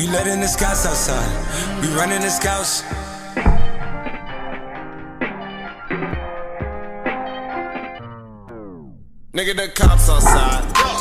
We letting the scouts outside. We running the scouts. Nigga, the cops outside.